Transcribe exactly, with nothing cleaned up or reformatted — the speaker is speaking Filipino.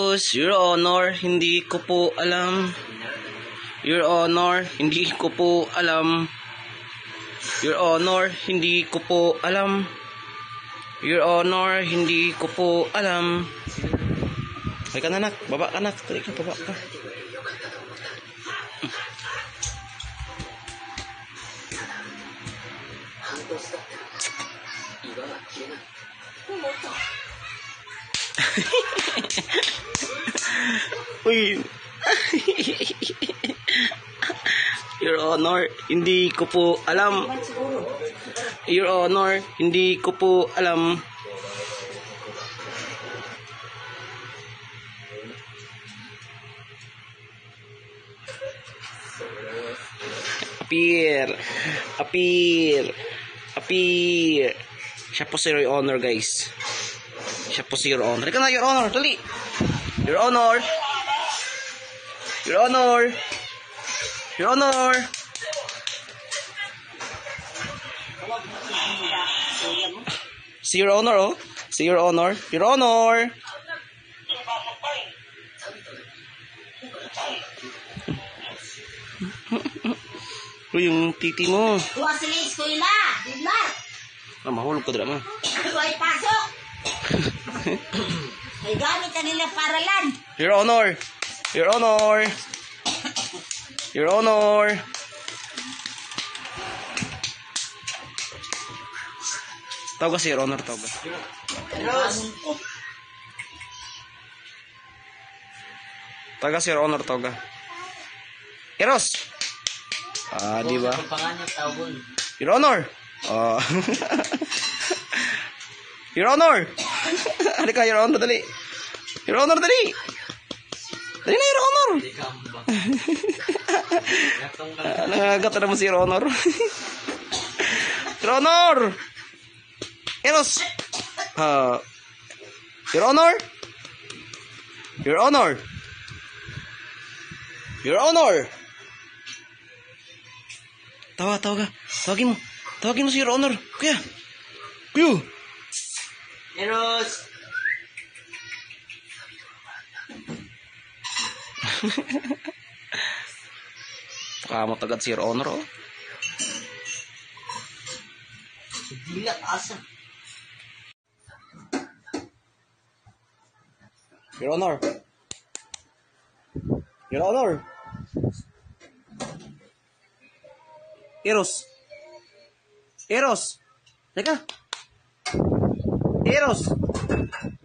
Eros, Your Honor, hindi ko po alam. Your Honor, hindi ko po alam. Your Honor, hindi ko po alam. Your Honor, hindi ko po alam. Ay ka na, nak. Baba ka, nak. Tuloy ka, baba ka. Uy. Your Honor, hindi ko po alam. Your Honor, hindi ko po alam. Appear. Appear. Appear. Siya po si Your Honor, guys. Siya po si Your Honor. Ika na, Your Honor. Dali. Your Honor. Your Honor. Your Honor. Si Your Honor, oh. Si Your Honor. Your Honor. Uy, yung titi mo. Tuwa sila eskwela. Diblar. Ah, mahulog ka dala mo. Tuwa pasok. May gamit na nila paralan. Your Honor. Your Honor. Your Honor. Tawag ka si Your Honor, tawag ka. Tawag ka si Your Honor, tawag ka. Eros! Ah, di ba? Your Honor! Oh. Your Honor! Ano ka, Your Honor, dali. Your Honor, dali. Dali na, Your Honor. Nangagat na mo si Your Honor. Your Honor! Eros! Uh, Your Honor! Your Honor! Your Honor! Tawa, tawa ka. Tawagin mo. Tawagin mo si Your Honor. Kuya. Kuya. Eros. Kamot agad si Your Honor, oh. Dilak asa. Your Honor. Your Honor. Eros. Eros. Teka. Eros.